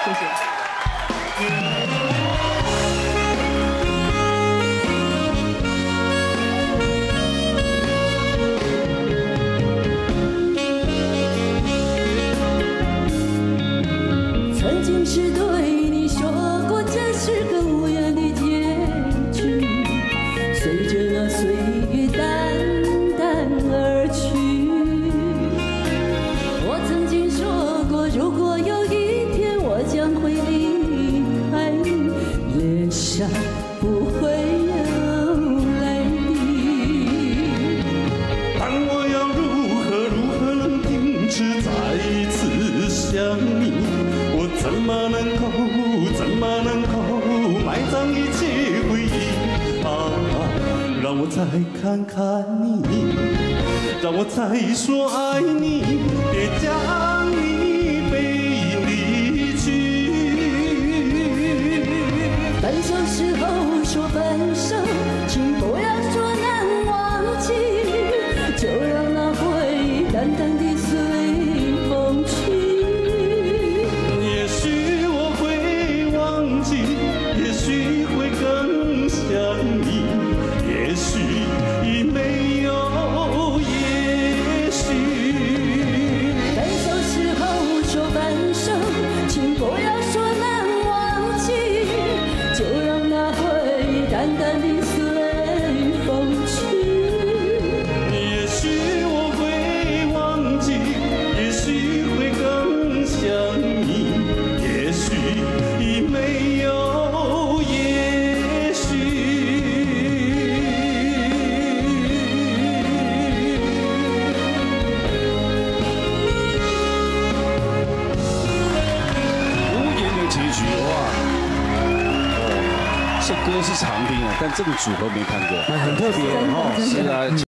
谢谢。 曾经是对你说过，这是个无缘的结局，随着那岁月淡淡而去。我曾经说过，如果有一天我将会离开你，脸上不会有泪滴。 但我要如何能停止再一次想你？我怎么能够埋葬一切回忆啊？让我再看看你，让我再说爱你，别将你背影离去。 分手时候说分手，请不要说难忘记，就让那回忆淡淡地随风去。 也许我会忘记，也许会更想你，也许已没有也许。 分手时候说分手，请不要说难忘记，就让那回忆淡淡地随风去。 也许我会忘记，也许会更想你，也许已没有也许。 无言的结局，哇！这歌是常听的，但这个组合没看过， 很特别哦。 是啊。